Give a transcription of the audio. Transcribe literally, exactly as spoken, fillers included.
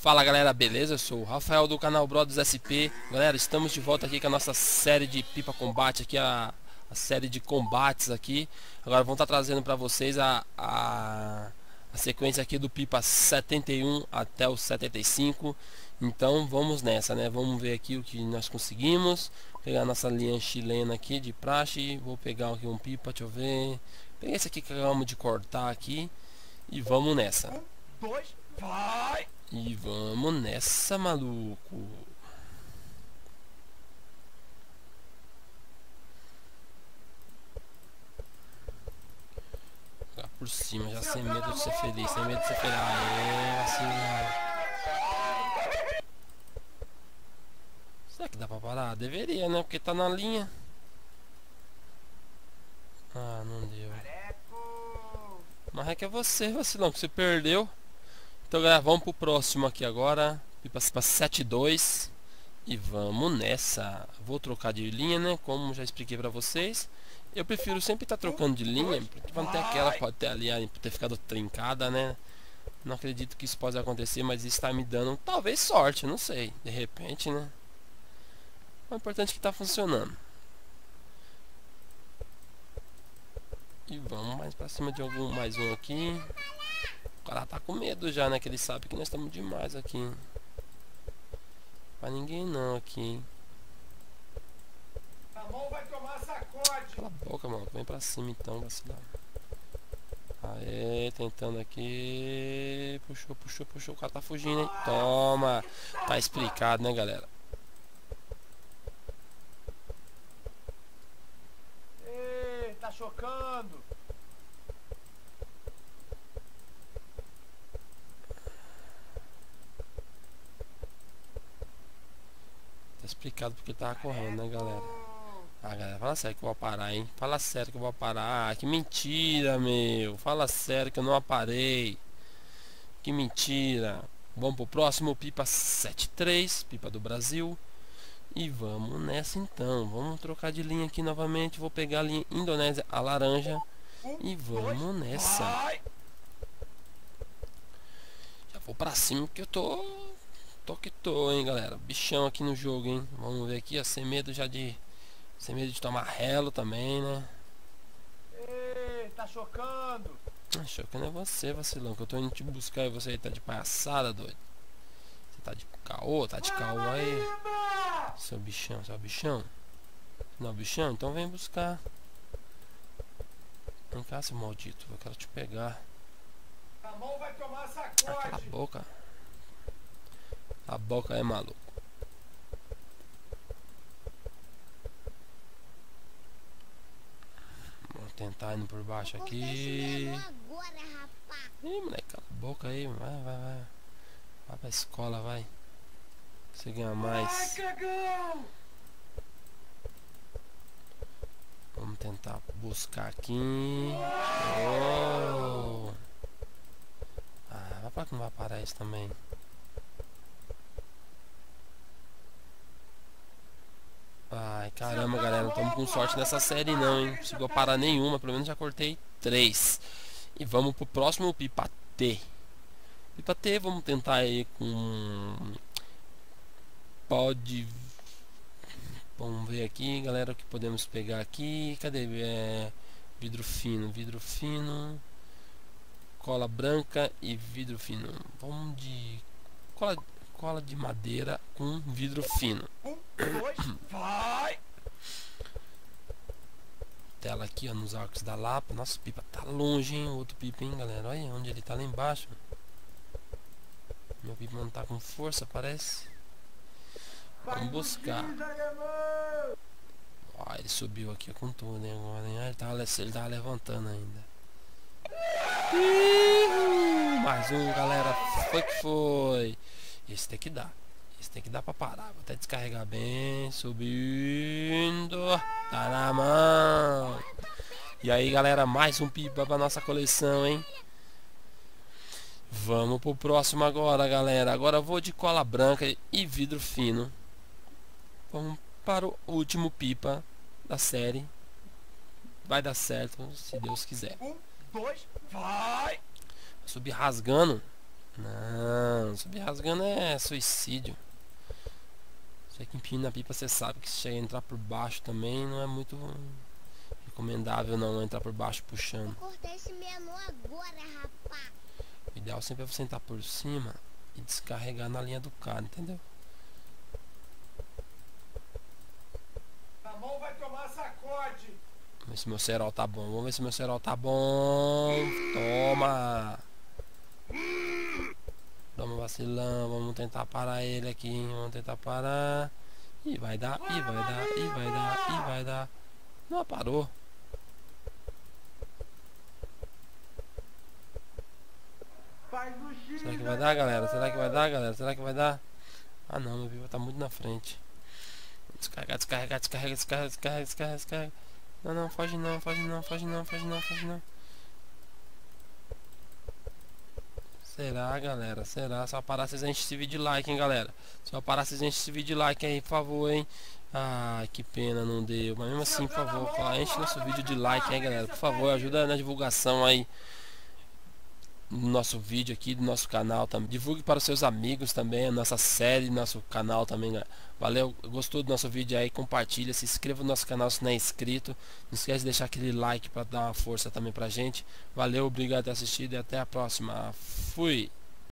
Fala galera, beleza? Eu sou o Rafael do canal Brothers S P. Galera, estamos de volta aqui com a nossa série de pipa combate aqui, a, a série de combates aqui. Agora vamos estar trazendo para vocês a, a, a sequência aqui do pipa setenta e um até o setenta e cinco. Então vamos nessa, né? Vamos ver aqui o que nós conseguimos. Vou pegar a nossa linha chilena aqui de praxe. Vou pegar aqui um pipa, deixa eu ver. Peguei esse aqui que acabamos de cortar aqui. E vamos nessa. Um, dois, vai! E vamos nessa, maluco. Lá por cima, já sem medo de ser feliz, sem medo de ser feliz. Aê, vacilão. Será que dá pra parar? Deveria, né? Porque tá na linha. Ah, não deu. Mas é que é você, vacilão, que você perdeu. Então galera, vamos pro próximo aqui agora. Pipa setenta e dois. E vamos nessa. Vou trocar de linha, né? Como já expliquei pra vocês. Eu prefiro sempre estar tá trocando de linha, porque quando tem aquela, pode ter ali, pode ter ficado trincada, né? Não acredito que isso possa acontecer, mas isso tá me dando talvez sorte, não sei. De repente, né? O importante é que tá funcionando. E vamos mais pra cima de algum, mais um aqui. O cara tá com medo já, né? Que ele sabe que nós estamos demais aqui. Pra ninguém não aqui, hein? A mão vai tomar sacode. Cala a boca, mano. Vem pra cima então, vacilar. Aê, tentando aqui. Puxou, puxou, puxou. O cara tá fugindo, hein? Toma. Tá explicado, né, galera? Ei, tá chocando. Explicado porque tava correndo, né, galera? Ah, galera, fala sério que eu vou parar, hein? Fala sério que eu vou parar. Ah, que mentira, meu. Fala sério que eu não aparei. Que mentira. Vamos pro próximo, pipa setenta e três, pipa do Brasil. E vamos nessa então. Vamos trocar de linha aqui novamente. Vou pegar a linha Indonésia, a laranja. E vamos nessa. Já vou pra cima porque eu tô... Tô que tô, hein, galera. Bichão aqui no jogo, hein. Vamos ver aqui, ó. Sem medo já de... Sem medo de tomar relo também, né. Ei, tá chocando. Chocando é você, vacilão. Que eu tô indo te buscar e você aí tá de palhaçada, doido. Você tá de caô, tá de caô aí. Seu bichão, seu bichão. Não, bichão, então vem buscar. Vem cá, seu maldito. Eu quero te pegar. A mão vai tomar Ah, sacode. cala a boca. A boca é maluco. Vamos tentar indo por baixo aqui. Ih, moleque, cala a boca aí. Vai, vai, vai. Vai pra escola, vai. Você ganha mais. Cagão. Vamos tentar buscar aqui. Oh. Ah, vai pra que não vai parar isso também. Ai, caramba, galera, não estamos com sorte nessa série não, hein? Não conseguiu parar nenhuma, pelo menos já cortei três. E vamos pro próximo pipa T. Pipa T, vamos tentar aí com... Pode... Vamos ver aqui, galera, o que podemos pegar aqui. Cadê? É... Vidro fino, vidro fino. Cola branca e vidro fino. Vamos de... Cola... Cola de madeira com vidro fino. Um, dois, vai! Tela aqui, ó, nos arcos da Lapa. Nossa, pipa tá longe, hein? O outro pipa, hein, galera? Olha onde ele tá, lá embaixo. Meu pipa não tá com força, parece. Vamos buscar. Ó, ele subiu aqui com tudo, hein, agora, hein? Ah, ele tava, ele tava levantando ainda. Uhul, mais um, galera. Foi que foi. Esse tem que dar. Esse tem que dar pra parar. Vou até descarregar bem. Subindo. Tá na mão. E aí, galera, mais um pipa pra nossa coleção, hein? Vamos pro próximo agora, galera. Agora eu vou de cola branca e vidro fino. Vamos para o último pipa da série. Vai dar certo, se Deus quiser. Um, dois, vai! Subir rasgando. Não, subir rasgando é suicídio. Você que empina a pipa, você sabe que se chega a entrar por baixo também não é muito recomendável não entrar por baixo puxando. Vou cortar esse menu agora, rapá. O ideal sempre é você entrar por cima e descarregar na linha do cara, entendeu? Ramon vai tomar sacode. Vamos ver se meu cerol tá bom. Vamos ver se meu cerol tá bom. Toma! Toma, vacilão. Vamos tentar parar ele aqui. Hein? Vamos tentar parar. E vai dar, e vai dar, e vai dar, e vai dar. Não, parou. Faz o X. Será que vai dar, galera? Será que vai dar, galera? Será que vai dar? Ah não, meu pipa tá muito na frente. Descarregar, descarregar, descarrega, descarrega, descarrega, descarrega, descarrega. Não, não, foge não, foge não, foge não, foge não, foge não. Será, galera? Será? Só parar vocês enchem esse vídeo de like, hein, galera? Só parar vocês enchem esse vídeo de like aí, por favor, hein? Ai, que pena, não deu. Mas mesmo assim, por favor, enche nosso vídeo de like aí, galera. Por favor, ajuda na divulgação aí no nosso vídeo aqui, do nosso canal também. Divulgue para os seus amigos também a nossa série, nosso canal também, galera. Valeu, gostou do nosso vídeo aí? Compartilha, se inscreva no nosso canal se não é inscrito. Não esquece de deixar aquele like para dar uma força também pra gente. Valeu, obrigado por ter assistido e até a próxima. Fui!